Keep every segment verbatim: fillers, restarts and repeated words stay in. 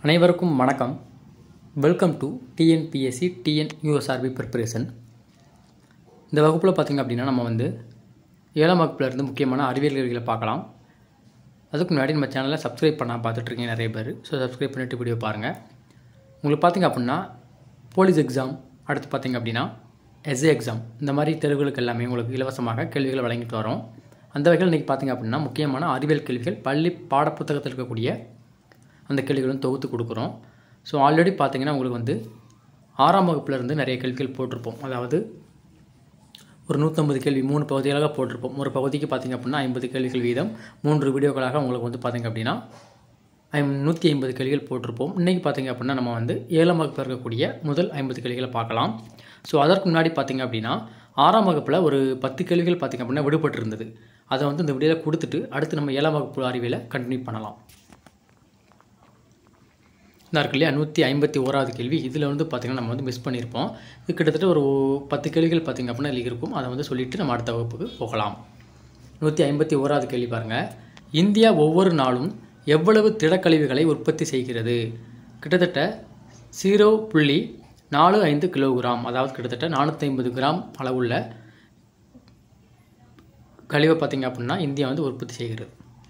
அனைவருக்கும் வணக்கம். Welcome to TNPSC TNUSRB preparation. இந்த வகுப்பில் பார்த்திங்க அப்படின்னா நம்ம வந்து ஏழாம் வகுப்பில் இருந்து முக்கியமான அறிவியல் கேள்விகளை பார்க்கலாம். அதுக்கு முன்னாடி நம்ம சேனலை சப்ஸ்கிரைப் பண்ண பார்த்துட்ருக்கீங்க நிறைய பேர். ஸோ சப்ஸ்கிரைப் பண்ணிவிட்டு வீடியோ பாருங்கள். உங்களுக்கு பார்த்திங்க அப்படின்னா போலீஸ் எக்ஸாம், அடுத்து பார்த்திங்க அப்படின்னா எஸ்ஏ எக்ஸாம், இந்த மாதிரி தேர்வுகளுக்கு எல்லாமே உங்களுக்கு இலவசமாக கேள்விகளை வழங்கிட்டு வரோம். அந்த வகையில் இன்றைக்கி பார்த்திங்க அப்படின்னா முக்கியமான அறிவியல் கேள்விகள் பள்ளி பாடப்புத்தகத்தில் இருக்கக்கூடிய அந்த கேள்விகளும் தொகுத்து கொடுக்குறோம். ஸோ ஆல்ரெடி பார்த்திங்கன்னா உங்களுக்கு வந்து ஆறாம் வகுப்புலேருந்து நிறைய கேள்விகள் போட்டிருப்போம். அதாவது ஒரு நூற்றம்பது கேள்வி மூணு பகுதிகளாக போட்டிருப்போம். ஒரு பகுதிக்கு பார்த்திங்க அப்படின்னா ஐம்பது கேள்விகள் வீதம் மூன்று வீடியோக்களாக உங்களுக்கு வந்து பார்த்திங்க அப்படின்னா ஐம் நூற்றி ஐம்பது கேள்விகள் போட்டிருப்போம். இன்றைக்கி பார்த்திங்க அப்படின்னா நம்ம வந்து ஏழாம் வகுப்பில் இருக்கக்கூடிய முதல் ஐம்பது கேள்விகளை பார்க்கலாம். ஸோ அதற்கு முன்னாடி பார்த்திங்க அப்படின்னா ஆறாம் வகுப்பில் ஒரு பத்து கேள்விகள் பார்த்திங்க அப்படின்னா விடுபட்டு இருந்தது. அதை வந்து இந்த வீடியோவில் கொடுத்துட்டு அடுத்து நம்ம ஏழாம் வகுப்பு அறிவியலை கண்டினியூ பண்ணலாம். இந்த இருக்கு இல்லையா நூற்றி ஐம்பத்தி ஓராவது கேள்வி. இதில் வந்து பார்த்திங்கன்னா நம்ம வந்து மிஸ் பண்ணியிருப்போம். இது கிட்டத்தட்ட ஒரு பத்து கேள்விகள் பார்த்திங்க அப்படின்னா இதில் இருக்கும். அதை வந்து சொல்லிவிட்டு நம்ம அடுத்த வகுப்புக்கு போகலாம். நூற்றி ஐம்பத்தி ஓராவது கேள்வி பாருங்கள். இந்தியா ஒவ்வொரு நாளும் எவ்வளவு திடக்கழிவுகளை உற்பத்தி செய்கிறது? கிட்டத்தட்ட ஜீரோ புள்ளி நாலு ஐந்து கிலோகிராம், அதாவது கிட்டத்தட்ட நானூற்றி ஐம்பது கிராம் அளவுள்ள கழிவை பார்த்திங்க அப்படின்னா இந்தியா வந்து உற்பத்தி செய்கிறது.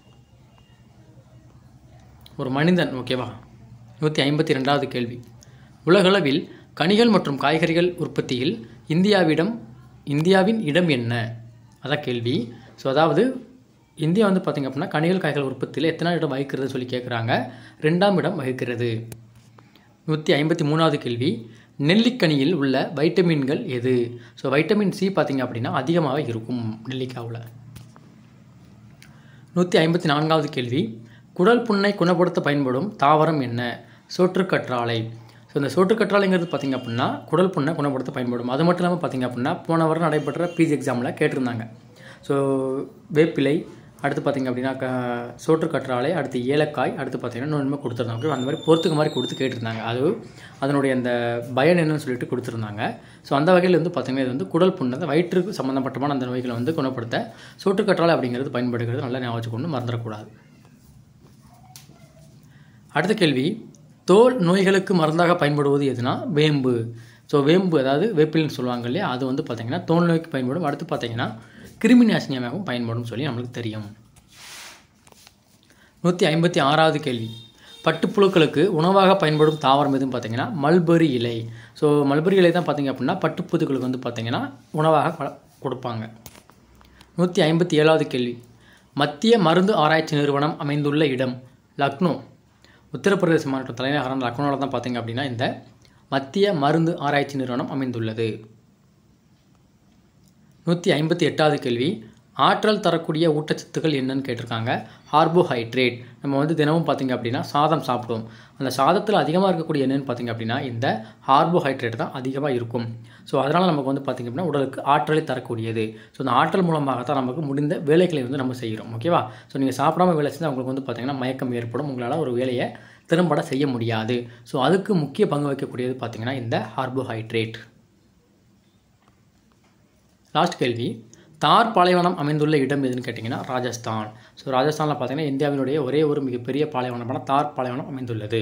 ஒரு மனிதன், ஓகேவா? நூற்றி ஐம்பத்தி ரெண்டாவது கேள்வி. உலகளவில் கனிகள் மற்றும் காய்கறிகள் உற்பத்தியில் இந்தியாவிடம் இந்தியாவின் இடம் என்ன? அதான் கேள்வி. ஸோ அதாவது இந்தியா வந்து பார்த்திங்க அப்படின்னா கனிகள் காய்கறிகள் உற்பத்தியில் எத்தனை இடம் வகிக்கிறது சொல்லி கேட்குறாங்க. ரெண்டாம் இடம் வகிக்கிறது. நூற்றி ஐம்பத்தி மூணாவது கேள்வி. நெல்லிக்கனியில் உள்ள வைட்டமின்கள் எது? ஸோ வைட்டமின் சி பார்த்திங்க அப்படின்னா அதிகமாக இருக்கும் நெல்லிக்காவில். நூற்றி ஐம்பத்தி நான்காவது கேள்வி. குடல் புண்ணை குணப்படுத்த பயன்படும் தாவரம் என்ன? சோற்றுக்கற்றாழை. ஸோ இந்த சோற்றுக்கற்றாழைங்கிறது பார்த்திங்க அப்படின்னா குடல் புண்ணை குணப்படுத்த பயன்படும். அது மட்டும் இல்லாமல் பார்த்திங்க அப்படின்னா போன வாரம் நடைபெற்ற பிஜி எக்ஸாமில் கேட்டிருந்தாங்க. ஸோ வேப்பிலை, அடுத்து பார்த்திங்க அப்படின்னா க சோற்றுக்கற்றாழை, அடுத்து ஏலக்காய், அடுத்து பார்த்திங்கன்னா இன்னொன்று கொடுத்துருந்தாங்க. அந்த மாதிரி பொறுத்துக்கு மாதிரி கொடுத்து கேட்டிருந்தாங்க. அது அதனுடைய அந்த பயன் என்னன்னு சொல்லிட்டு கொடுத்துருந்தாங்க. ஸோ அந்த வகையில் வந்து பார்த்திங்கன்னா இது வந்து குடல் புண்ணை, அந்த வயிற்றுக்கு சம்மந்தப்பட்டமான அந்த நோய்களை வந்து குணப்படுத்த சோற்றுக்கற்றாழை அப்படிங்கிறது பயன்படுகிறது. நல்லா ஞாபகம் வச்சுக்கொண்டு மறந்துடக்கூடாது. அடுத்த கேள்வி. தோல் நோய்களுக்கு மருந்தாக பயன்படுவது எதுனா? வேம்பு. ஸோ வேம்பு, அதாவது வேப்பில்னு சொல்லுவாங்க இல்லையா, அது வந்து பார்த்திங்கன்னா தோல் நோய்க்கு பயன்படும். அடுத்து பார்த்திங்கன்னா கிருமி நாசினியாகவும் பயன்படும் சொல்லி நம்மளுக்கு தெரியும். நூற்றி ஐம்பத்தி ஆறாவது கேள்வி. பட்டுப்புழுக்களுக்கு உணவாக பயன்படும் தாவரம் எதுன்னு பார்த்திங்கன்னா மல்பெரி இலை. ஸோ மல்பெரி இலை தான் பார்த்திங்க அப்படின்னா பட்டுப்புழுக்களுக்கு வந்து பார்த்திங்கன்னா உணவாக கொடுப்பாங்க. நூற்றி ஐம்பத்தி ஏழாவது கேள்வி. மத்திய மருந்து ஆராய்ச்சி நிறுவனம் அமைந்துள்ள இடம்? லக்னோ. உத்தரப்பிரதேச மாநில தலைநகரம் லக்னோவில் தான் பார்த்திங்க அப்படின்னா இந்த மத்திய மருந்து ஆராய்ச்சி நிறுவனம் அமைந்துள்ளது. நூற்றி ஐம்பத்தி எட்டாவது கேள்வி. ஆற்றல் தரக்கூடிய ஊட்டச்சத்துக்கள் என்னன்னு கேட்டிருக்காங்க. கார்போஹைட்ரேட். நம்ம வந்து தினமும் பார்த்திங்க அப்படின்னா சாதம் சாப்பிடுவோம். அந்த சாதத்தில் அதிகமாக இருக்கக்கூடிய என்னென்னு பார்த்திங்க அப்படின்னா இந்த கார்போஹைட்ரேட் தான் அதிகமாக இருக்கும். ஸோ அதனால் நமக்கு வந்து பார்த்திங்க அப்படின்னா உடலுக்கு ஆற்றலை தரக்கூடியது. ஸோ அந்த ஆற்றல் மூலமாக தான் நமக்கு முடிந்த வேலைகளை வந்து நம்ம செய்கிறோம். ஓகேவா? ஸோ நீங்கள் சாப்பிடாம வேலை செஞ்சால் உங்களுக்கு வந்து பார்த்திங்கன்னா மயக்கம் ஏற்படும். உங்களால் ஒரு வேலையை திறம்பட செய்ய முடியாது. ஸோ அதுக்கு முக்கிய பங்கு வகிக்கக்கூடியது பார்த்திங்கன்னா இந்த கார்போஹைட்ரேட். லாஸ்ட் கேள்வி. தார் பாலைவனம் அமைந்துள்ள இடம் எதுன்னு கேட்டிங்கன்னா ராஜஸ்தான். ஸோ ராஜஸ்தானில் பார்த்திங்கன்னா இந்தியாவினுடைய ஒரே ஒரு மிகப்பெரிய பாலைவனமான தார் பாலைவனம் அமைந்துள்ளது.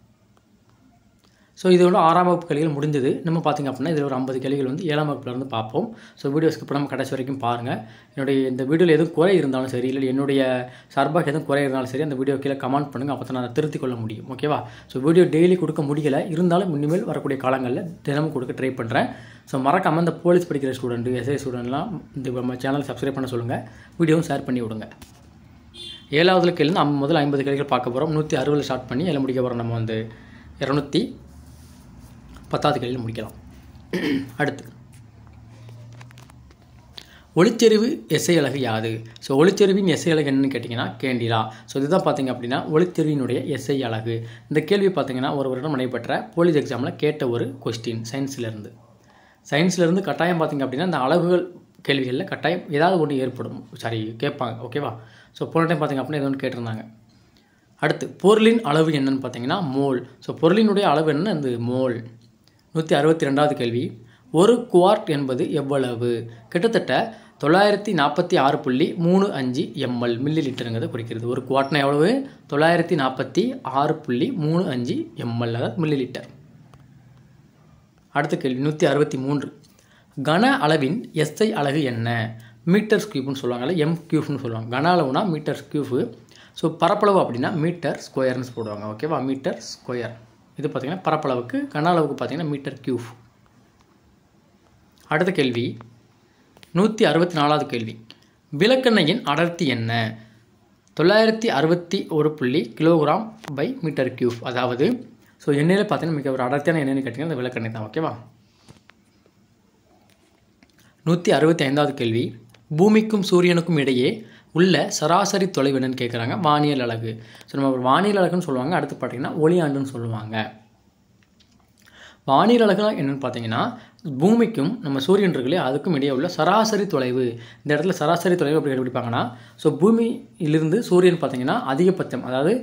ஸோ இதோட ஆறாம் வகுப்பு கேள்விகள் முடிஞ்சது. நம்ம பார்த்திங்க அப்படின்னா இதில் ஒரு ஐம்பது கேள்விகள் வந்து ஏழாம் வகுப்புலேருந்து பார்ப்போம். ஸோ வீடியோ ஸ்கிப் பண்ணாமல் கடைசி வரைக்கும் பாருங்கள். என்னுடைய இந்த வீடியோவில் எதுவும் குறை இருந்தாலும் சரி, இல்லை என்னுடைய சார்பாக எதுவும் குறை இருந்தாலும் சரி, அந்த வீடியோ கீழே கமெண்ட் பண்ணுங்கள். அப்போ தான் நான் அதை திருத்திக் கொள்ள முடியும். ஓகேவா? ஸோ வீடியோ டெய்லி கொடுக்க முடியலை, இருந்தாலும் இனிமேல் வரக்கூடிய காலங்களில் தினமும் கொடுக்க ட்ரை பண்ணுறேன். ஸோ மறக்காமல் இந்த போலீஸ் படிக்கிற ஸ்டூடெண்ட்டு, எஸ்ஐ ஸ்டூடெண்ட்லாம் இந்த நம்ம சேனல் சப்ஸ்கிரைப் பண்ண சொல்லுங்கள். வீடியோவும் ஷேர் பண்ணி விடுங்க. ஏழாவதுல கேள்வி நம்ம முதல் ஐம்பது கேள்விகள் பார்க்க போகிறோம். நூற்றி அறுபதில் ஸ்டார்ட் பண்ணி எல்லாம் முடிக்க போகிறோம். நம்ம வந்து இரநூத்தி பத்தாவது கேள்வியில் முடிக்கலாம். அடுத்து ஒளிச்செறிவு எஸ்ஐ அலகு யாது? ஸோ ஒளிச்செறிவின் எஸ்ஐ அலகு என்னன்னு கேட்டிங்கன்னா கேண்டிலா. ஸோ இதுதான் பார்த்திங்க அப்படின்னா ஒளிச்செறிவினுடைய எஸ்ஐ அலகு. இந்த கேள்வி பார்த்திங்கன்னா ஒரு வருடம் நடைபெற்ற போலீஸ் எக்ஸாமில் கேட்ட ஒரு கொஸ்டின் சயின்ஸ்லேருந்து. சயின்ஸ்லேருந்து கட்டாயம் பார்த்திங்க அப்படின்னா இந்த அலகுகள் கேள்விகளில் கட்டாயம் ஏதாவது ஒன்று ஏற்படும், சாரி கேட்பாங்க. ஓகேவா? ஸோ போன டைம் பார்த்திங்க அப்படின்னா இது ஒன்று கேட்டிருந்தாங்க. அடுத்து பொருளின் அளவு என்னன்னு பார்த்திங்கன்னா மோல். ஸோ பொருளினுடைய அளவு என்ன? இந்த மோல். நூற்றி அறுபத்தி ரெண்டாவது கேள்வி. ஒரு குவார்ட் என்பது எவ்வளவு? கிட்டத்தட்ட தொள்ளாயிரத்தி நாற்பத்தி ஆறு புள்ளி மூணு அஞ்சு எம்எல் மில்லி லிட்டருங்கிறத குறிக்கிறது. ஒரு குவாட்னா எவ்வளவு? தொள்ளாயிரத்தி நாற்பத்தி ஆறு புள்ளி மூணு அஞ்சு எம்எல், அதாவது மில்லி லிட்டர். அடுத்த கேள்வி நூற்றி அறுபத்தி மூன்று. கன அளவின் எஸ்ஐ அலகு என்ன? மீட்டர் கியூப்னு சொல்லுவாங்கல்ல, எம் கியூப்னு சொல்லுவாங்க. கன அளவுனா மீட்டர் கியூப். ஸோ பரப்பளவு அப்படின்னா மீட்டர் ஸ்கொயர்னு போடுவாங்க. ஓகேவா? Metre square. இது பார்த்திங்கன்னா பரப்பளவுக்கு, கன அளவுக்கு பார்த்திங்கன்னா மீட்டர் கியூப். அடுத்த கேள்வி நூற்றி அறுபத்தி நாலாவது கேள்வி. விளக்கெண்ணெயின் அடர்த்தி என்ன? தொள்ளாயிரத்தி அறுபத்தி ஒரு புள்ளி கிலோகிராம் பை மீட்டர் கியூப். அதாவது ஸோ எண்ணெயில் பார்த்தீங்கன்னா மிக ஒரு அடர்த்தியான எண்ணெய்னு கேட்டிங்கன்னா அந்த விளக்கெண்ணெய் தான். ஓகேவா? நூற்றி அறுபத்தி ஐந்தாவது கேள்வி. பூமிக்கும் சூரியனுக்கும் இடையே உள்ள சராசரி தொலைவு என்னன்னு கேட்குறாங்க. வானியல் அலகு. ஸோ நம்ம ஒரு வானியல் அலகுன்னு சொல்லுவாங்க. அடுத்து பார்த்தீங்கன்னா ஒளியாண்டுன்னு சொல்லுவாங்க. வானியல் அலகு என்னென்னு பார்த்தீங்கன்னா பூமிக்கும் நம்ம சூரியன் இருக்குல்லையே அதுக்கும் இடையே உள்ள சராசரி தொலைவு. இந்த இடத்துல சராசரி தொலைவு எப்படி கண்டுபிடிப்பாங்கன்னா, ஸோ பூமியிலிருந்து சூரியன் பார்த்தீங்கன்னா அதிகபட்சம், அதாவது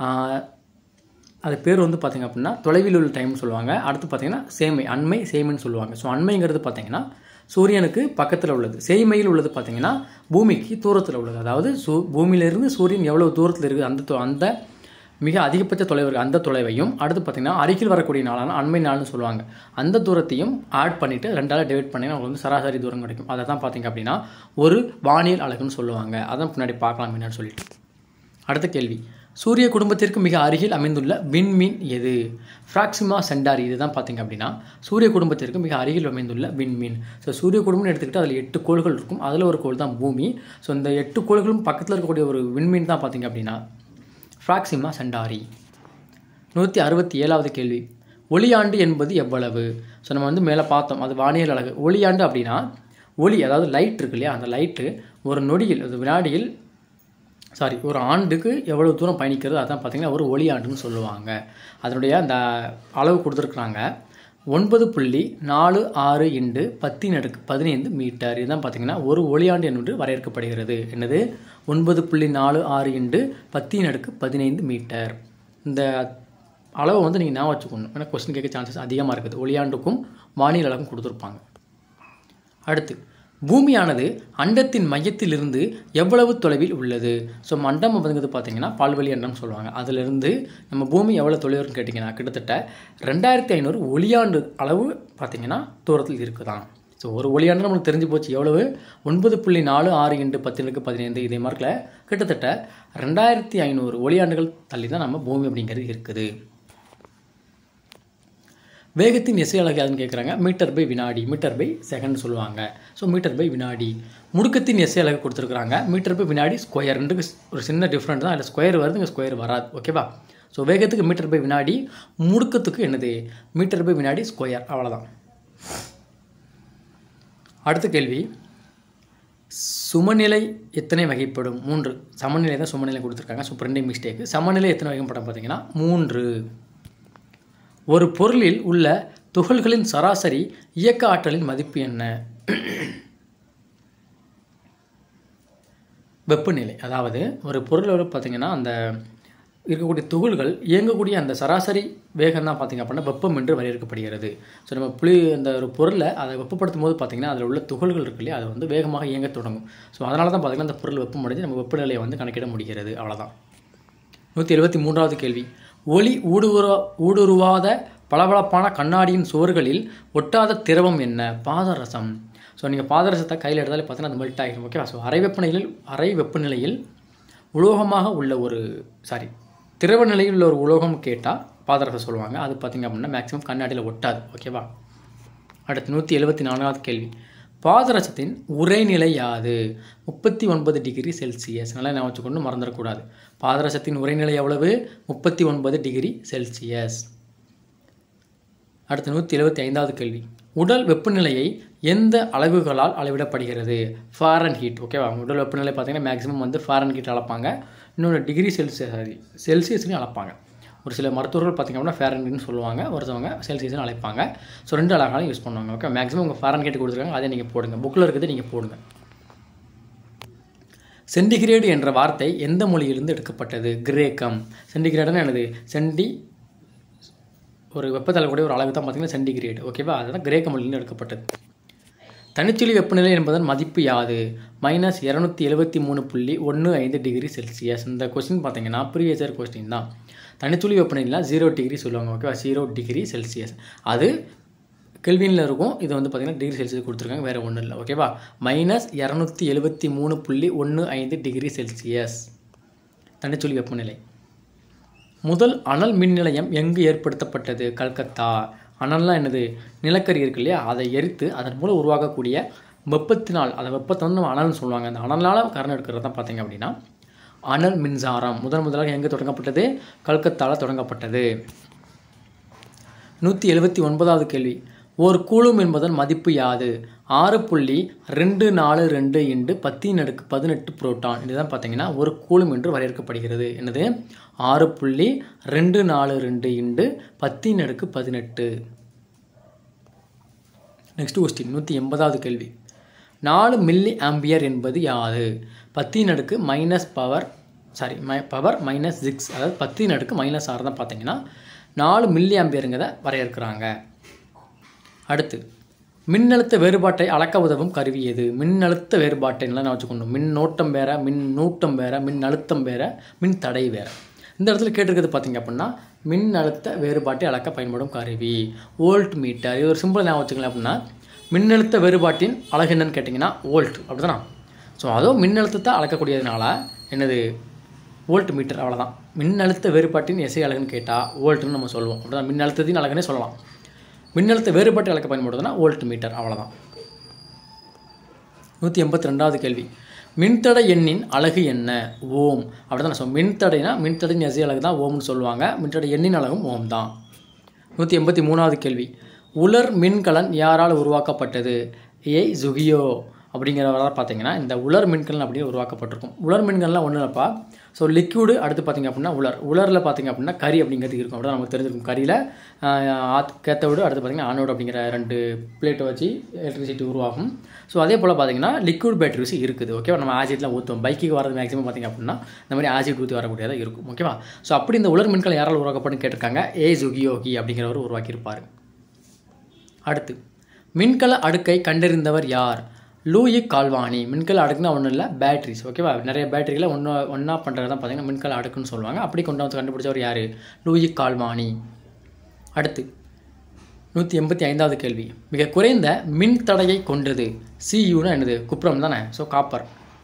அது பேர் வந்து பார்த்திங்க அப்படின்னா தொலைவில் உள்ள டைம்னு சொல்லுவாங்க. அடுத்து பார்த்திங்கன்னா சேமை, அண்மை சேமைன்னு சொல்லுவாங்க. ஸோ அண்மைங்கிறது பார்த்திங்கன்னா சூரியனுக்கு பக்கத்தில் உள்ளது, சேமையில் உள்ளது பார்த்திங்கன்னா பூமிக்கு தூரத்தில் உள்ளது. அதாவது சூ பூமியிலிருந்து சூரியன் எவ்வளோ தூரத்தில் இருக்குது அந்த அந்த மிக அதிகபட்ச தொலைவு இருக்குது அந்த தொலைவையும், அடுத்து பார்த்திங்கன்னா அருகில் வரக்கூடிய நாளான அண்மை நாள்னு சொல்லுவாங்க, அந்த தூரத்தையும் ஆட் பண்ணிவிட்டு ரெண்டால் டிவைட் பண்ணிங்கன்னா உங்களுக்கு வந்து சராசரி தூரம் கிடைக்கும். அதை தான் பார்த்திங்க அப்படின்னா ஒரு வானியல் அலகுன்னு சொல்லுவாங்க. அதான் பின்னாடி பார்க்கலாம் என்னன்னு சொல்லிட்டு. அடுத்த கேள்வி. சூரிய குடும்பத்திற்கு மிக அருகில் அமைந்துள்ள விண்மீன் எது? Proxima Centauri. இதுதான் பார்த்திங்க அப்படின்னா சூரிய குடும்பத்திற்கு மிக அருகில் அமைந்துள்ள விண்மீன். ஸோ சூரிய குடும்பம்னு எடுத்துக்கிட்டு அதில் எட்டு கோள்கள் இருக்கும். அதில் ஒரு கோள் தான் பூமி. ஸோ இந்த எட்டு கோள்களும் பக்கத்தில் இருக்கக்கூடிய ஒரு விண்மீன் தான் பார்த்திங்க அப்படின்னா ஃப்ராக்சிமா சென்டாரி. நூற்றி அறுபத்தி ஏழாவது கேள்வி. ஒளியாண்டு என்பது எவ்வளவு? ஸோ நம்ம வந்து மேலே பார்த்தோம், அது வானியல் அலகு. ஒளியாண்டு அப்படின்னா ஒளி, அதாவது லைட் இருக்கு இல்லையா, அந்த லைட்டு ஒரு நொடியில், அது வினாடியில், சாரி ஒரு ஆண்டுக்கு எவ்வளோ தூரம் பயணிக்கிறது அதான் பார்த்திங்கன்னா ஒரு ஒளியாண்டுன்னு சொல்லுவாங்க. அதனுடைய அந்த அளவு கொடுத்துருக்குறாங்க. ஒன்பது புள்ளி நாலு ஆறு இண்டு பத்தின் அடுக்கு பதினைந்து மீட்டர். இதுதான் பார்த்திங்கன்னா ஒரு ஒளியாண்டு என்று வரையறுக்கப்படுகிறது. என்னது? ஒன்பது புள்ளி நாலு ஆறு இண்டு பத்தின் அடுக்கு பதினைந்து மீட்டர். இந்த அளவை வந்து நீங்கள் ஞாபகம் வச்சுக்கணும், ஏன்னா கொஸ்டின் கேட்க சான்சஸ் அதிகமாக இருக்குது. ஒளியாண்டுக்கும் வானியல் அலகும் கொடுத்துருப்பாங்க. அடுத்து, பூமியானது அண்டத்தின் மையத்திலிருந்து எவ்வளவு தொலைவில் உள்ளது? ஸோ மண்டம் அப்படிங்கிறது பார்த்திங்கன்னா பால்வெளி அண்டம் சொல்லுவாங்க. அதிலிருந்து நம்ம பூமி எவ்வளோ தொலைவுன்னு கேட்டிங்கன்னா கிட்டத்தட்ட ரெண்டாயிரத்தி ஐநூறு ஒளியாண்டு அளவு பார்த்திங்கன்னா தூரத்தில் இருக்குதான். ஸோ ஒரு ஒளியாண்டு நம்மளுக்கு தெரிஞ்சு போச்சு எவ்வளவு? ஒன்பது புள்ளி நாலு ஆறு இண்டு பத்தினுக்கு பதினைந்து. இதே மார்க்கில் கிட்டத்தட்ட ரெண்டாயிரத்தி ஐநூறு ஒளியாண்டுகள் தள்ளி தான் நம்ம பூமி அப்படிங்கிறது இருக்குது. வேகத்தின் எஸ்ஐ அலகு யாருன்னு கேட்குறாங்க. மீட்டர் பை வினாடி, மீட்டர் பை செகண்ட் சொல்லுவாங்க. ஸோ மீட்டர் பை வினாடி. முடுக்கத்தின் எஸ்ஐ அலகு கொடுத்துருக்குறாங்க. மீட்டர் பை வினாடி ஸ்கொயர். ரெண்டுக்கு ஒரு சின்ன டிஃப்ரெண்ட் தான், அதில் ஸ்கொயர் வருது, இங்கே ஸ்கொயர் வராது. ஓகேவா? ஸோ வேகத்துக்கு மீட்டர் பை வினாடி, முடுக்கத்துக்கு என்னது? மீட்டர் பை வினாடி ஸ்கொயர். அவ்வளோதான். அடுத்த கேள்வி. சுமநிலை எத்தனை வகைப்படும்? மூன்று. சமநிலை தான் சுமநிலை கொடுத்துருக்காங்க. ஸோ ரெண்டே மிஸ்டேக்கு. சமநிலை எத்தனை வகைப்படும் பார்த்தீங்கன்னா மூன்று. ஒரு பொருளில் உள்ள துகள்களின் சராசரி இயக்க ஆற்றலின் மதிப்பு என்ன? வெப்பநிலை. அதாவது ஒரு பொருளோடு பார்த்திங்கன்னா அந்த இருக்கக்கூடிய துகள்கள் இயங்கக்கூடிய அந்த சராசரி வேகம் தான் பார்த்திங்க அப்படின்னா வெப்பம் என்று வரையறுக்கப்படுகிறது. ஸோ நம்ம புளி அந்த ஒரு பொருளை அதை வெப்பப்படுத்தும் போது பார்த்திங்கன்னா அதில் உள்ள துகள்கள் இருக்கு இல்லையா, அது வந்து வேகமாக இயங்க தொடங்கும். ஸோ அதனால தான் பார்த்திங்கன்னா அந்த பொருள் வெப்பம் அடைஞ்சு நம்ம வெப்பநிலையை வந்து கணக்கிட முடிகிறது. அவ்வளோதான். நூற்றி எழுபத்தி மூன்றாவது கேள்வி. ஒளி ஊடுருவ ஊடுருவாத பளபளப்பான கண்ணாடியின் சுவர்களில் ஒட்டாத திரவம் என்ன? பாதரசம். ஸோ நீங்கள் பாதரசத்தை கையில் எடுத்தாலே பார்த்தீங்கன்னா அது மெல்ட் ஆகிடும். ஓகேவா? ஸோ அரை வெப்பநிலையில் அரை வெப்பநிலையில் உலோகமாக உள்ள ஒரு சாரி திரவ நிலையில் உள்ள ஒரு உலோகம் கேட்டால் பாதரசம் சொல்லுவாங்க. அது பார்த்திங்க அப்படின்னா மேக்ஸிமம் கண்ணாடியில் ஒட்டாது. ஓகேவா? அடுத்து நூற்றி எழுபத்தி நான்காவது கேள்வி. பாதரசத்தின் உறைநிலை யாது? முப்பத்தி ஒன்பது டிகிரி செல்சியஸ். நல்லா நான் வச்சுக்கொண்டு மறந்துடக்கூடாது. பாதரசத்தின் உறைநிலை எவ்வளவு? முப்பத்தி ஒன்பது டிகிரி செல்சியஸ். அடுத்து நூற்றி எழுபத்தி ஐந்தாவது கேள்வி. உடல் வெப்பநிலையை எந்த அளவுகளால் அளவிடப்படுகிறது? ஃபாரன்ஹீட். ஓகேவா? உடல் வெப்பநிலை பார்த்திங்கன்னா மேக்ஸிமம் வந்து ஃபாரன்ஹீட் அளப்பாங்க. இன்னொன்று டிகிரி செல்சியஸ் சாரி செல்சியஸ்லையும் அளப்பாங்க. ஒரு சில மருத்துவர்கள் பார்த்திங்க அப்படின்னா ஃபாரன்ஹீட்னு சொல்லுவாங்க, ஒருத்தவங்க செல்சியஸ்னு அழைப்பாங்க. ஸோ ரெண்டு அழகாலும் யூஸ் பண்ணுவாங்க. ஓகே, மேக்ஸிமம் உங்கள் ஃபாரன்ஹீட் கொடுத்துருக்காங்க, அதை நீங்கள் போடுங்க. புக்கில் இருக்கிறது நீங்கள் போடுங்க. சென்டிகிரேடு என்ற வார்த்தை எந்த மொழியிலிருந்து எடுக்கப்பட்டது? கிரேக்கம். சென்டிகிரேடுன்னு என்னது? சென்டி ஒரு வெப்பத்தலை கூட ஒரு அளவு தான் பார்த்திங்கன்னா சென்டிகிரேடு. ஓகேவா? அதுதான் கிரேக்க மொழியிலிருந்து எடுக்கப்பட்டது. தனிச்சுழி வெப்பநிலை என்பதன் மதிப்பு யாது? மைனஸ் இரநூத்தி எழுபத்தி மூணு புள்ளி ஒன்று ஐந்து டிகிரி செல்சியஸ். இந்த கொஸ்டின் பார்த்தீங்கன்னா ப்ரீவியஸ் இயர் கொஸ்டின் தான். தனிச்சுழி வெப்பநிலைனா ஜீரோ டிகிரி சொல்லுவாங்க, ஓகேவா? ஜீரோ டிகிரி செல்சியஸ் அது கெல்வினில் இருக்கும். இது வந்து பார்த்திங்கன்னா டிகிரி செல்சியஸ் கொடுத்துருக்காங்க, வேறு ஒன்றும் இல்லை, ஓகேவா? மைனஸ் இரநூத்தி எழுபத்தி மூணு புள்ளி ஒன்று ஐந்து டிகிரி செல்சியஸ் தனிச்சுழி வெப்பநிலை. முதல் அனல் மின் நிலையம் எங்கு ஏற்படுத்தப்பட்டது? கல்கத்தா. அனல்லாம் என்னது? நிலக்கரி இருக்கு இல்லையா, அதை எரித்து அதன் மூலம் உருவாக்கக்கூடிய வெப்பத்தினால், அதை வெப்பத்தை வந்து நம்ம அனல்னு சொல்லுவாங்க. அந்த அனலால் கரண்ட் எடுக்கிறது தான் பார்த்திங்க அப்படின்னா அனல் மின்சாரம். முதன் முதலாக எங்கே தொடங்கப்பட்டது? கல்கத்தாவில் தொடங்கப்பட்டது. நூற்றி எழுபத்தி ஒன்பதாவது கேள்வி. ஒரு கூலும் என்பதன் மதிப்பு யாது? ஆறு புள்ளி ரெண்டு நாலு ரெண்டு இண்டு பத்தின் அடுக்கு பதினெட்டு புரோட்டான். இதுதான் பார்த்தீங்கன்னா ஒரு கூலும் என்று வரையறுக்கப்படுகிறது. என்னது? ஆறு புள்ளி ரெண்டு நாலு ரெண்டு இண்டு பத்தின் அடுக்கு பதினெட்டு. நெக்ஸ்ட் கொஸ்டின் நூற்றி எண்பதாவது கேள்வி. நாலு மில்லி ஆம்பியர் என்பது யாது? பத்தின் அடுக்கு மைனஸ் பவர் சாரி மை பவர் மைனஸ் சிக்ஸ், அதாவது பத்தின் அடுக்கு மைனஸ் ஆறு தான் பார்த்தீங்கன்னா நாலு மில்லி ஆம்பியருங்கிறத வரையறுக்கிறாங்க. அடுத்து மின்னழுத்த வேறுபாட்டை அளக்க உதவும் கருவி எது? மின்னழுத்த வேறுபாட்டை நல்லா வச்சுக்கணும். மின்னோட்டம் வேற, மின்னூட்டம் வேற, மின் அழுத்தம் வேற, மின் தடை வேற. இந்த இடத்துல கேட்டிருக்கிறது பார்த்தீங்க அப்படின்னா மின்னழுத்த வேறுபாட்டை அளக்க பயன்படும் கருவி வோல்ட் மீட்டர். இது ஒரு சிம்பிள் ஞாபகம் வச்சுக்கலாம். அப்படின்னா மின்னழுத்த வேறுபாட்டின் அலகு என்னன்னு கேட்டிங்கன்னா வோல்ட், அப்படி தானே? ஸோ அதுவும் மின்னழுத்தத்தை அளக்கக்கூடியதுனால என்னது? வோல்ட் மீட்டர், அவ்வளோதான். மின்னழுத்த வேறுபாட்டின் எஸ்ஐ அலகுன்னு கேட்டால் வோல்ட்டுன்னு நம்ம சொல்லுவோம், அப்படி தான். மின்னழுத்தத்தின் அலகுனே சொல்லலாம். மின்னழுத்த வேறுபாட்டை அளக்க பயன்படுதுன்னா வோல்ட் மீட்டர், அவ்வளோதான். நூற்றி எண்பத்தி ரெண்டாவது கேள்வி. மின்தடை எண்ணின் அலகு என்ன? ஓம், அப்படி தான். ஸோ மின்தடைனா மின்தடையின் எஸ்ஐ அலகு தான் ஓம்னு சொல்லுவாங்க. மின்தடை எண்ணின் அலகும் ஓம் தான். நூற்றி எண்பத்தி மூணாவது கேள்வி. உலர் மின்கலன் யாரால் உருவாக்கப்பட்டது? ஏ ஜுகியோ அப்படிங்கிறவரால் பார்த்தீங்கன்னா இந்த உலர் மின்கலன் அப்படின்னு உருவாக்கப்பட்டிருக்கும். உலர் மின்கலன்லாம் ஒன்றும் இல்லைப்பா. ஸோ லிக்யூடு, அடுத்து பார்த்திங்க அப்படின்னா உலர். உலரில் பார்த்திங்க அப்படின்னா கரி அப்படிங்கிறது இருக்கும், அப்படி தான் நமக்கு தெரிஞ்சிருக்கும். கரியில் கேத்தோடு, அடுத்து பார்த்திங்கன்னா ஆனோடு அப்படிங்கிற ரெண்டு பிளேட்டை வச்சு எலக்ட்ரிசிட்டி உருவாகும். ஸோ அதே போல் பார்த்திங்கன்னா லிக்விட் பேட்டரிஸ் இருக்குது, ஓகேவா? நம்ம ஆசிட்லாம் ஊற்றுவோம். பைக்குக்கு வரது மேக்ஸிமம் பார்த்திங்க அப்படின்னா இந்த மாதிரி ஆசிட் ஊற்றி வரக்கூடியதாக இருக்கும், ஓகேவா? ஸோ அப்படி இந்த உலர் மின்கலன் யாரால் உருவாக்கப்பட்டுன்னு கேட்டிருக்காங்க. ஏ ஜுகியோகி அப்படிங்கிறவர் உருவாக்கியிருப்பார். அடுத்து மின்கல அடுக்கை கண்டறிந்தவர் யார்? Luigi Galvani. மின்கல அடுக்குன்னா ஒன்றும் இல்லை, பேட்டரிஸ், ஓகேவா? நிறைய பேட்டரிகளை ஒன்றா ஒன்றா பண்ணுறது தான் பார்த்தீங்கன்னா மின்கல அடுக்குன்னு சொல்லுவாங்க. அப்படி கொண்டு வந்து கண்டுபிடிச்சவர் யார்? Luigi Galvani. அடுத்து நூற்றி எண்பத்தி ஐந்தாவது கேள்வி. மிக குறைந்த மின் தடையை கொண்டது. சியூனா என்னது? குப்ரம் தானே? So copper.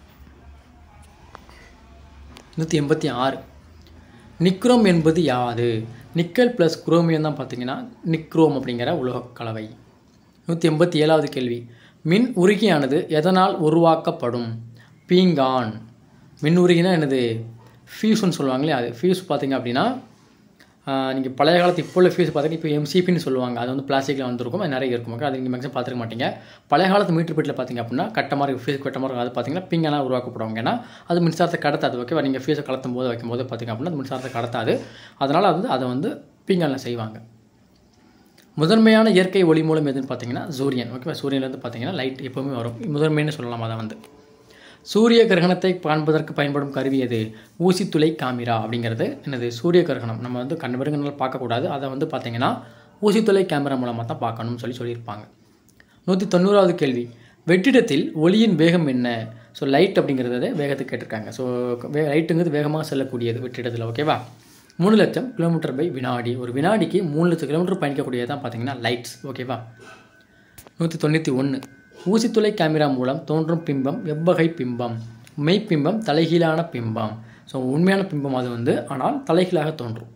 நூற்றி எண்பத்தி ஆறு. நிக்ரோம் என்பது யாது? நிக்கல் ப்ளஸ் குரோமியம் தான் பார்த்தீங்கன்னா நிக்ரோம் அப்படிங்கிற உலோக கலவை. நூற்றி எண்பத்தி ஏழாவது கேள்வி. மின் உருகியானது எதனால் உருவாக்கப்படும்? பீங்கான். மின் உருகினா என்னது? ஃபியூஸ்ன்னு சொல்லுவாங்களே அது. ஃபியூஸ் பார்த்திங்க அப்படின்னா நீங்கள் பழைய காலத்து இப்போ உள்ள ஃபியூஸ் பார்த்தீங்கன்னா இப்போ எம்சிபின்னு சொல்லுவாங்க. அது வந்து பிளாஸ்டிக்கில் வந்துருக்கும், அது நிறைய இருக்கும், அது நீங்கள் மேக்ஸிமம் பார்த்துக்க மாட்டீங்க. பழைய காலத்து மீட்டர் பெட்டில் பார்த்திங்க அப்படின்னா கட்ட மாதிரி ஃபியூஸ் கட்ட மாதிரி அது பார்த்திங்கன்னா பீங்கானாக உருவாக்கப்படுவாங்க. ஏன்னா அது மின்சாரத்தை கடத்தாது, ஓகேவா? நீங்கள் ஃபியூஸை கலத்தும் போது வைக்கும் போது பார்த்திங்க அப்படின்னா அது மின்சாரத்தை கடத்தாது. அதனால் அது அதை வந்து பீங்கானில் செய்வாங்க. முதன்மையான இயற்கை ஒளி மூலம் எதுன்னு பார்த்தீங்கன்னா சூரியன், ஓகேவா? சூரியன்லேருந்து பார்த்தீங்கன்னா லைட் எப்போவுமே வரும், முதன்மைன்னு சொல்லலாம். அதை வந்து சூரிய கிரகணத்தை காண்பதற்கு பயன்படும் கருவி எது? ஊசித்துளை காமிரா அப்படிங்கிறது என்னது? சூரிய கிரகணம் நம்ம வந்து கண்ணு பெருங்கனால் பார்க்கக்கூடாது, அதை வந்து பார்த்தீங்கன்னா ஊசித்துளை கேமரா மூலமாக தான் பார்க்கணும்னு சொல்லி சொல்லியிருப்பாங்க. நூற்றி தொண்ணூறாவது கேள்வி. வெற்றிடத்தில் ஒளியின் வேகம் என்ன? ஸோ லைட் அப்படிங்கிறத வேகத்தை கேட்டிருக்காங்க. ஸோ வே லைட்டுங்கிறது வேகமாக செல்லக்கூடியது வெற்றிடத்தில், ஓகேவா? மூணு லட்சம் கிலோமீட்டர் பை வினாடி. ஒரு வினாடிக்கு மூணு லட்சம் கிலோமீட்டர் பயணிக்கக்கூடியது தான் பார்த்தீங்கன்னா லைட்ஸ், ஓகேவா? நூற்றி தொண்ணூற்றி ஒன்று. ஊசித்துளை கேமரா மூலம் தோன்றும் பிம்பம் எவ்வகை பிம்பம்? மெய்ப்பிம்பம், தலைகீழான பிம்பம். ஸோ உண்மையான பிம்பம் அது வந்து, ஆனால் தலைகீழாக தோன்றும்.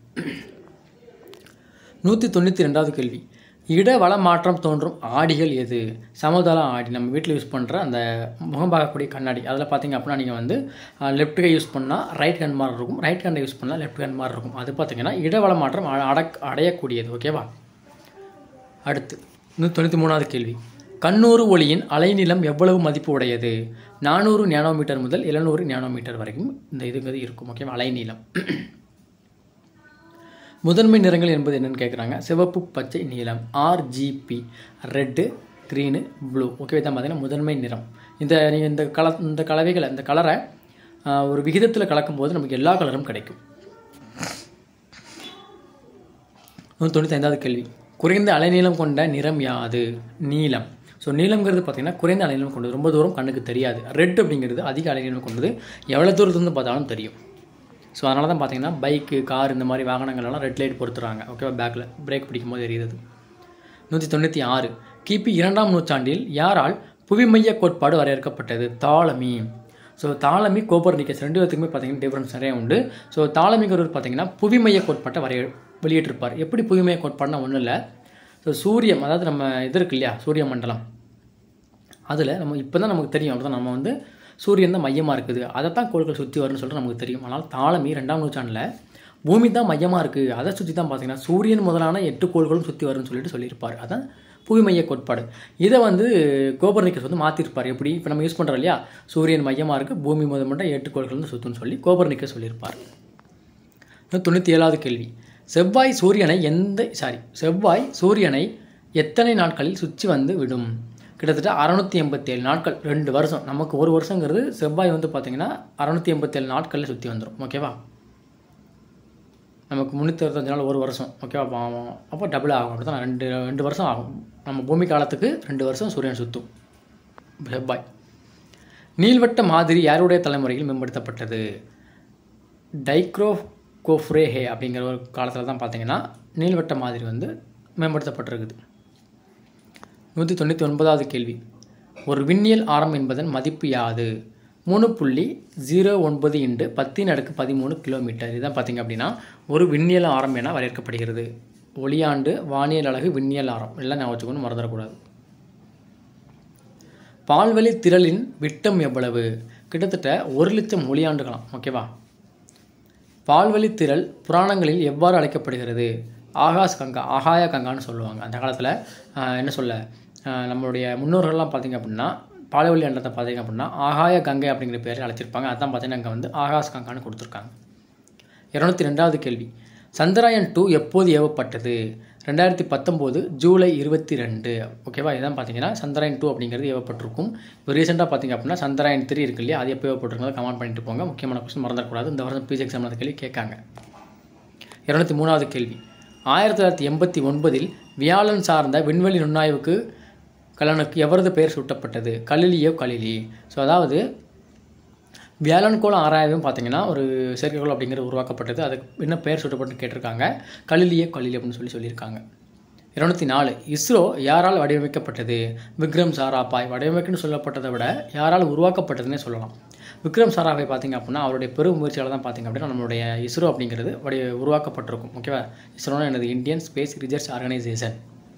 நூற்றி தொண்ணூற்றி ரெண்டாவது கேள்வி. இட வள மாற்றம் தோன்றும் ஆடிகள் எது? சமதள ஆடி. நம்ம வீட்டில் யூஸ் பண்ணுற அந்த முகம் பார்க்கக்கூடிய கண்ணாடி, அதில் பார்த்திங்க அப்படின்னா நீங்கள் வந்து லெஃப்ட் கை யூஸ் பண்ணால் ரைட் ஹேண்ட் மாதிரி இருக்கும், ரைட் ஹேண்டை யூஸ் பண்ணால் லெஃப்ட் ஹேண்ட் மாதிரி இருக்கும். அது பார்த்திங்கன்னா இடவள மாற்றம் அடக் அடையக்கூடியது, ஓகேவா? அடுத்து நூற்றி தொண்ணூற்றி மூணாவது கேள்வி. கண்ணூறு ஒளியின் அலைநீளம் எவ்வளவு மதிப்பு உடையது? நானூறு நேனோமீட்டர் முதல் எழுநூறு நேனோமீட்டர் வரைக்கும் இந்த இதுங்கிறது இருக்கும், ஓகேவா? அலைநீளம். முதன்மை நிறங்கள் என்பது என்னென்னு கேட்குறாங்க. சிவப்பு, பச்சை, நீலம். RGB, red, green, blue, okay தான் பார்த்தீங்கன்னா முதன்மை நிறம். இந்த நீங்கள் இந்த கல இந்த கலவைகளை இந்த கலரை ஒரு விகிதத்தில் கலக்கும்போது நமக்கு எல்லா கலரும் கிடைக்கும். நூற்றி தொண்ணூற்றி ஐந்தாவது கேள்வி. குறைந்த அலைநீளம் கொண்ட நிறம் யாது? நீலம். ஸோ ஸோ நீளம்ங்கிறது பார்த்திங்கன்னா குறைந்த அலைநீளம் கொண்டது, ரொம்ப தூரம் கண்ணுக்கு தெரியாது. ரெட் அப்படிங்கிறது அதிக அலைநீளம் கொண்டது, எவ்வளோ தூரத்துலேருந்து பார்த்தாலும் தெரியும். ஸோ அதனால தான் பார்த்திங்கன்னா பைக்கு, கார் இந்த மாதிரி வாகனங்கள்லாம் ரெட் லைட் பொறுத்துறாங்க. ஓகேவா, பேக்கில் பிரேக் பிடிக்கும் போது எரியுது. நூற்றி தொண்ணூற்றி ஆறு கிபி இரண்டாம் நூற்றாண்டில் யாரால் புவிமைய கோட்பாடு வரையறுக்கப்பட்டது? தாலமி. ஸோ தாலமி, கோப்பர்னிக்கஸ் ரெண்டு பேத்துக்குமே பார்த்திங்கன்னா டிஃப்ரென்ஸ் நிறைய உண்டு. ஸோ தாலமிங்கிறவர் பார்த்திங்கன்னா புவிமைய கோட்பாட்டை வரைய வெளியிட்டிருப்பார். எப்படி புவிமைய கோட்பாடுனா ஒன்றும் இல்லை, ஸோ சூரியன், அதாவது நம்ம இது இருக்கு இல்லையா, சூரிய மண்டலம், அதில் நம்ம இப்போ தான் நமக்கு தெரியும், அவ்வளோதான், நம்ம வந்து சூரியன் தான் மையமாக இருக்குது, அதை தான் கோள்கள் சுற்றி வரும்னு சொல்லிட்டு நமக்கு தெரியும். ஆனால் தாலமி ரெண்டாம் நூற்றாண்டில் பூமி தான் மையமாக இருக்குது, அதை சுற்றி தான் பார்த்திங்கன்னா சூரியன் முதலான எட்டு கோள்களும் சுற்றி வரும்னு சொல்லிட்டு சொல்லியிருப்பார். அதான் புவிமைய கோட்பாடு. இதை வந்து கோப்பர்னிக்கஸ் வந்து மாற்றிருப்பார். எப்படி இப்போ நம்ம யூஸ் பண்ணுறோம் இல்லையா, சூரியன் மையமாக இருக்குது, பூமி முதல் மட்டும் எட்டு கோள்கள் வந்து சுற்றுன்னு சொல்லி கோப்பர்னிக்கஸ் சொல்லியிருப்பார். தொண்ணூற்றி ஏழாவது கேள்வி, செவ்வாய் சூரியனை எந்த சாரி செவ்வாய் சூரியனை எத்தனை நாட்களில் சுற்றி வந்து விடும்? கிட்டத்தட்ட அறநூற்றி எண்பத்தேழு நாட்கள், ரெண்டு வருஷம். நமக்கு ஒரு வருஷங்கிறது செவ்வாய் வந்து பார்த்திங்கன்னா அறநூற்றி எண்பத்தேழு நாட்களில் சுற்றி வந்துடும். ஓகேவா, நமக்கு முந்நூற்றி அறுபத்தஞ்சு நாள் ஒரு வருஷம். ஓகேவா, அப்போ டபுள் ஆகும். அப்படி தான் ரெண்டு ரெண்டு வருஷம் ஆகும். நம்ம பூமி காலத்துக்கு ரெண்டு வருஷம் சூரியன் சுற்றும் செவ்வாய். நீள்வட்ட மாதிரி யாருடைய தலைமுறையில் மேம்படுத்தப்பட்டது? டைக்ரோ கோஃப்ரேஹே அப்படிங்கிற ஒரு காலத்தில் தான் பார்த்திங்கன்னா நீள்வட்ட மாதிரி வந்து மேம்படுத்தப்பட்டிருக்குது. நூற்றி தொண்ணூற்றி ஒன்பதாவது கேள்வி, ஒரு விண்ணியல் ஆரம் என்பதன் மதிப்பு யாது? மூணு புள்ளி ஜீரோ ஒன்பது இன்டு பத்தின் அடுக்கு பதிமூணு கிலோமீட்டர். இதுதான் பார்த்திங்க அப்படின்னா ஒரு விண்ணியல் ஆரம் என வரையறுக்கப்படுகிறது. ஒளியாண்டு, வானியல் அலகு, விண்ணியல் ஆரம் எல்லாம் நான் வச்சுக்கொண்டு மறந்துடக்கூடாது. பால்வழி திரளின் விட்டம் எவ்வளவு? கிட்டத்தட்ட ஒரு லட்சம் ஒளியாண்டுகளாம். ஓகேவா, பால்வழி திரள் புராணங்களில் எவ்வாறு அழைக்கப்படுகிறது? ஆகாஷ் கங்கா, ஆகாய கங்கான்னு சொல்லுவாங்க. அந்த காலத்தில் என்ன சொல்ல, நம்மளுடைய முன்னோர்கள்லாம் பார்த்திங்க அப்படின்னா பால்வழி அண்டத்தை பார்த்திங்க அப்படின்னா ஆகாய கங்கை அப்படிங்கிற பேரில் அழைச்சிருப்பாங்க. அதான் பார்த்திங்கன்னா அங்கே வந்து ஆகாஷ் கங்கான்னு கொடுத்துருக்காங்க. இரநூத்தி ரெண்டாவது கேள்வி, சந்திராயன் டூ எப்போது ஏவப்பட்டது? ரெண்டாயிரத்தி பத்தொம்போது ஜூலை இருபத்தி ரெண்டு. ஓகேவா, இதான் பார்த்திங்கன்னா சந்திராயன் டூ அப்படிங்கிறது ஏவப்பட்டிருக்கும். இப்போ ரீசெண்டாக பார்த்திங்க அப்படின்னா சந்திராயன் த்ரீ இருக்கு இல்லையா, அது எப்போ ஏவப்பட்டிருக்கோ கமெண்ட் பண்ணிட்டு போங்க. முக்கியமான கொஸ்டின் மறந்துடக்கூடாது. இந்த வருஷம் பிஜி எக்ஸாம் அந்த கேள்வி கேட்காங்க. இரநூத்தி மூணாவது கேள்வி, ஆயிரத்தி தொள்ளாயிரத்தி எண்பத்தி ஒன்பதில் வியாழன் சார்ந்த விண்வெளி நுண்ணாய்வுக்கு கலனுக்கு எவரது பெயர் சூட்டப்பட்டது? Galileo Galilei. ஸோ அதாவது வியாழன்கோள் ஆராய்வும் பார்த்திங்கன்னா ஒரு செயற்கைக்கோள் அப்படிங்கிறது உருவாக்கப்பட்டது. அதுக்கு என்ன பெயர் சூட்டப்பட்டு கேட்டிருக்காங்க, கலிலியோ கலிலி அப்படின்னு சொல்லி சொல்லியிருக்காங்க. இருநூத்தி நாலு, இஸ்ரோ யாரால் வடிவமைக்கப்பட்டது? விக்ரம் சாராபாய். வடிவமைக்குன்னு சொல்லப்பட்டதை விட யாரால் உருவாக்கப்பட்டதுன்னே சொல்லலாம். விக்ரம் சாராபாய் பார்த்திங்க அப்படின்னா அவருடைய பெரும் முயற்சியால் தான் பார்த்திங்க அப்படின்னா நம்மளுடைய இஸ்ரோ அப்படிங்கிறது வடி உருவாக்கப்பட்டிருக்கும். ஓகேவா, இஸ்ரோனா எனது இந்தியன் ஸ்பேஸ் ரிசர்ச் ஆர்கனைசேஷன்.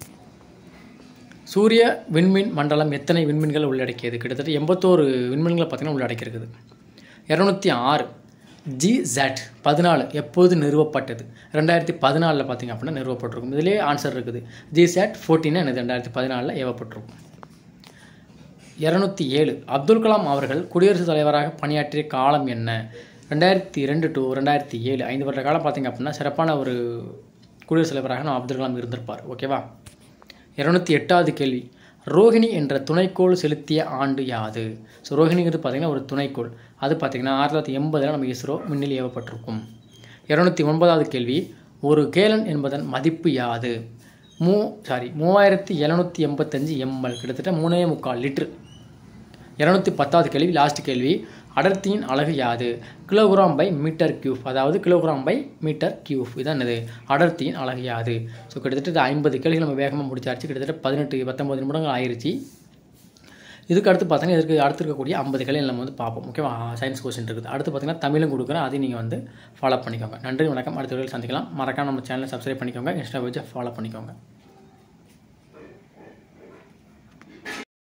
சூரிய விண்மீன் மண்டலம் எத்தனை விண்மீன்கள் உள்ளடக்கியது? கிட்டத்தட்ட எண்பத்தோரு விண்மீன்களை பார்த்திங்கன்னா உள்ளடக்கியிருக்குது. இரநூத்தி ஆறு, ஜிசாட் பதினாலு எப்போது நிறுவப்பட்டது? ரெண்டாயிரத்தி பதினாலில் பார்த்திங்க அப்படின்னா நிறுவப்பட்டிருக்கும். இதிலே ஆன்சர் இருக்குது. ஜிசாட் ஃபோர்டீன் எனது ரெண்டாயிரத்தி பதினாலில் ஏவப்பட்டிருக்கும். இரநூத்தி ஏழு, அப்துல் கலாம் அவர்கள் குடியரசுத் தலைவராக பணியாற்றிய காலம் என்ன? ரெண்டாயிரத்தி ரெண்டு டு ரெண்டாயிரத்தி ஏழு ஐந்து வருட காலம் பார்த்திங்க அப்படின்னா சிறப்பான ஒரு குடியரசுத் தலைவராக நம்ம அப்துல் கலாம் இருந்திருப்பார். ஓகேவா. இரநூத்தி எட்டாவது கேள்வி, ரோஹிணி என்ற துணைக்கோள் செலுத்திய ஆண்டு யாது? ஸோ ரோஹிணிங்கிறது பார்த்திங்கன்னா ஒரு துணைக்கோள். அது பார்த்திங்கன்னா ஆயிரத்தி தொள்ளாயிரத்தி எண்பதில் நம்ம இஸ்ரோ விண்ணில் ஏவப்பட்டிருக்கும். இரநூத்தி ஒன்பதாவது கேள்வி, ஒரு கேலன் என்பதன் மதிப்பு யாது? மூ சாரி மூவாயிரத்தி எழுநூற்றி எண்பத்தஞ்சு எம்எல், கிட்டத்தட்ட மூணே முக்கால் லிட்ரு. இரநூத்தி பத்தாவது கேள்வி, லாஸ்ட் கேள்வி, அடர்த்தியின் அலகு யாது? கிலோகிராம் பை மீட்டர் கியூப், அதாவது கிலோகிராம் பை மீட்டர் கியூப். இதான் என்னது அடர்த்தியின் அலகு யாது? ஸோ கிட்டத்தட்ட ஐம்பது கேள்விகள் நம்ம வேகமாக முடிச்சாச்சு. கிட்டத்தட்ட பதினெட்டு பத்தொம்பது நிமிடங்கள் ஆயிடுச்சு. இதுக்கு அடுத்து பார்த்தீங்கன்னா இதுக்கு அடுத்து இருக்கக்கூடிய ஐம்பது கேள்வி நம்ம வந்து பார்ப்போம். ஓகேவா, சயின்ஸ் கொஸ்டின் இருக்குது. அடுத்து பார்த்தீங்கன்னா தமிழும் கொடுக்குறேன், அதையும் நீங்கள் வந்து ஃபாலோ பண்ணிக்கோங்க. நன்றி, வணக்கம். அடுத்த வீடியோவில் சந்திக்கலாம். மறக்காம நம்ம சேனலை சப்ஸ்கிரைப் பண்ணிக்கோங்க, இன்ஸ்டா பேஜை ஃபாலோ பண்ணிக்கோங்க.